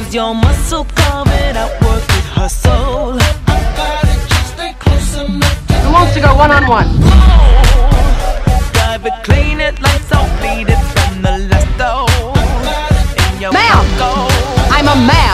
Is your muscle carving out work with hustle? Who wants to go one-on-one? Drive it, clean it, lights out, bleed it from the last door. Ma'am! I'm a man!